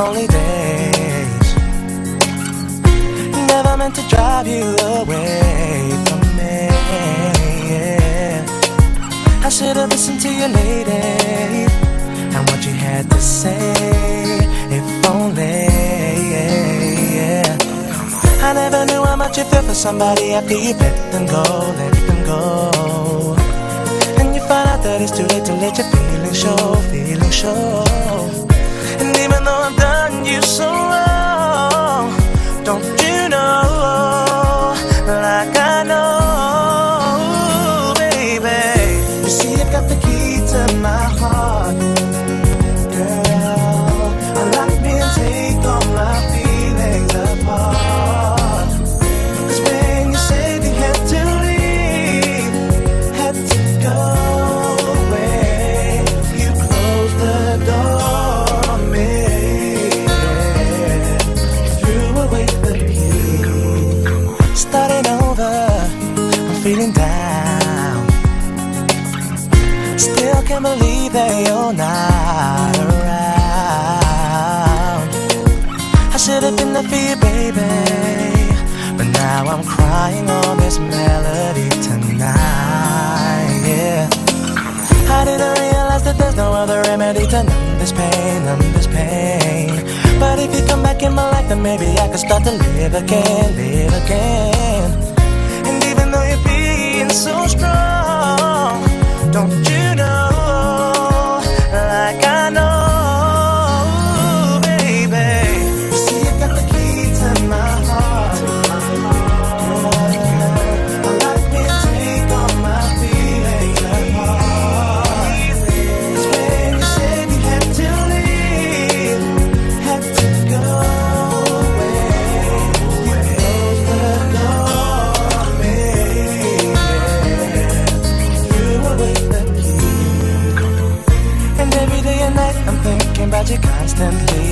lonely days. Never meant to drive you away from me, yeah. I should have listened to you, lady, and what you had to say, if only, yeah. I never knew how much you feel for somebody after you let them go, let them go. And you find out that it's too late to let your feelings show, feelings show. And even though I've done you so wrong, don't you know, like I know, baby. You see, I got the key to my heart, girl. Unlock me and take all my feelings apart. 'Cause when you said you had to leave, had to go away, you closed the door on me, yeah. Threw away the key. Starting over, I'm feeling down. Still can't believe that you're not around. I should have been there for you, baby, but now I'm crying on this melody tonight, yeah. I didn't realize that there's no other remedy to numb this pain, numb this pain. But if you come back in my life, then maybe I can start to live again, live again. And even though you're being so strong, don't you know, like I know, baby. You see, you got the key to my heart. Unlock me and take all my feelings apart. 'Cause when you said you had to leave, had to go away, you closed the door on me, yeah. Threw away the key. And every day and night I'm thinking about you constantly.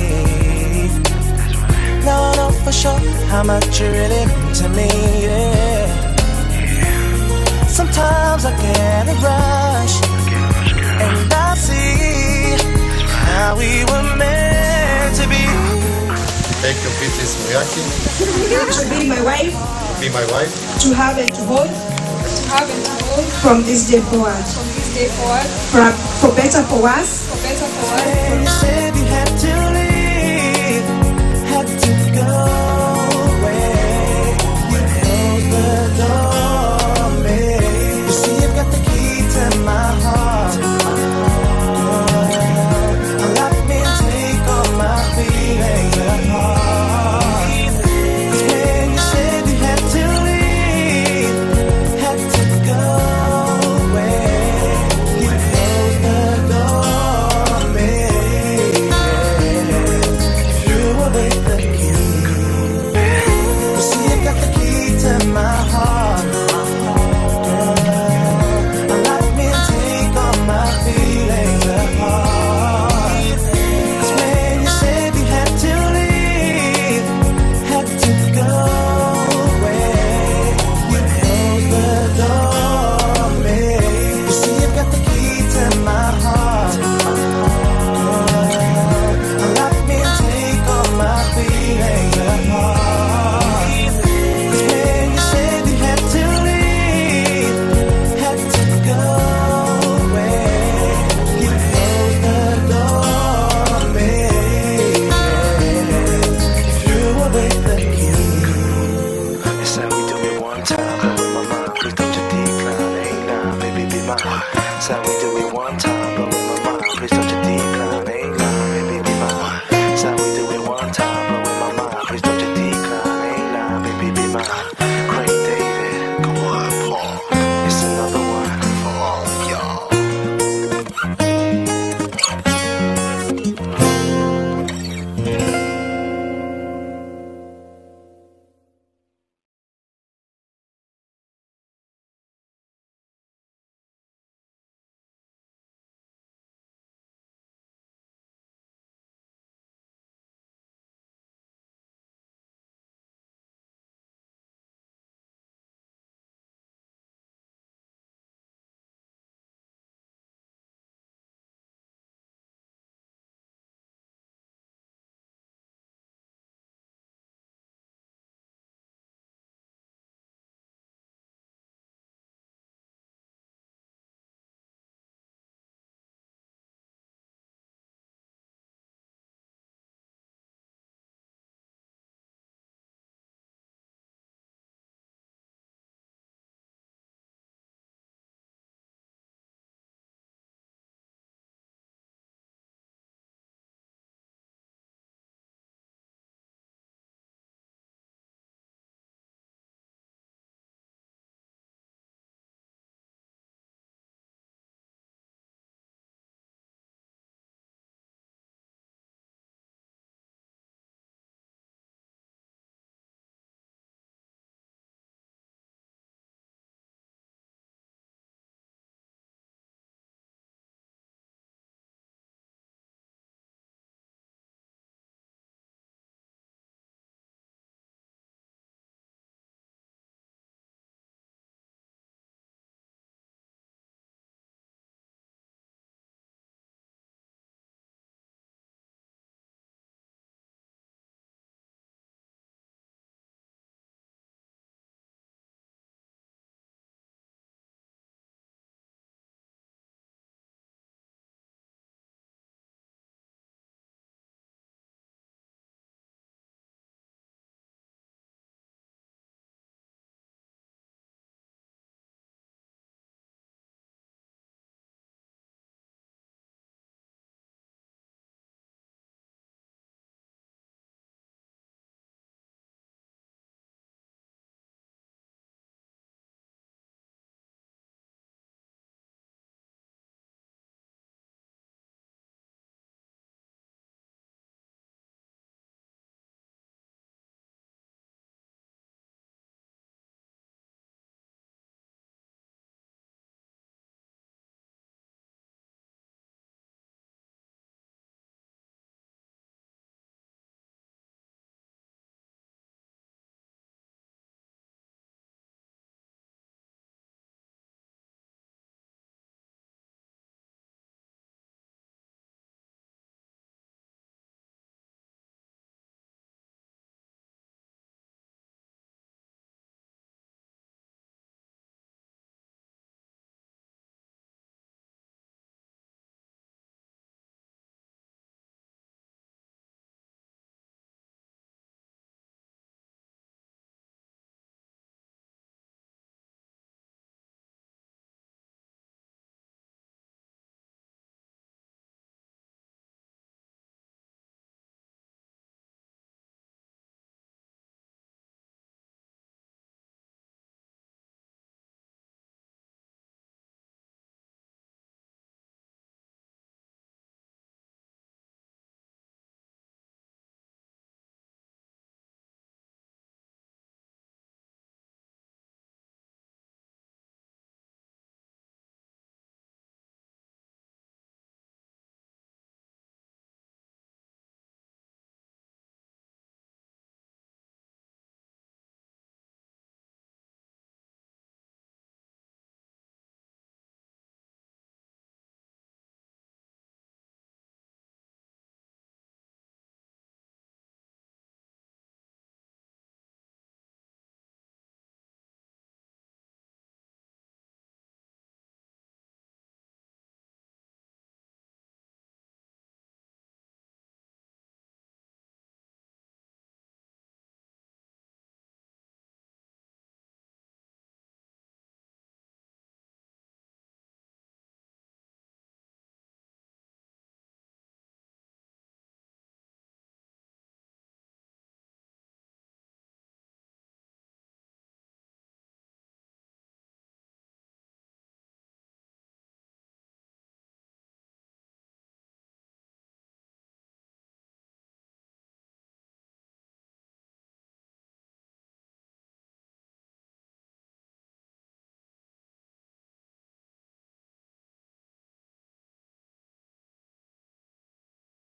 Now I know for sure how much you really mean to me, yeah. Sometimes I get a rush, and I see how we were meant to be. Take your pieces, Miyaki. To be my wife, Be my wife. to have and to hold, to have and to hold from this day forward, from this day forward, for better, for worse, for better, for worse.